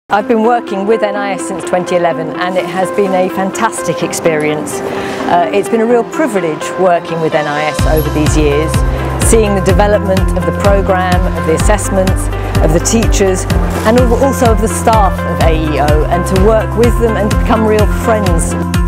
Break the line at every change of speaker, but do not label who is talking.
I've been working with NIS since 2011 and it has been a fantastic experience. It's been a real privilege working with NIS over these years, seeing the development of the programme, of the assessments, of the teachers and also of the staff of AEO, and to work with them and to become real friends.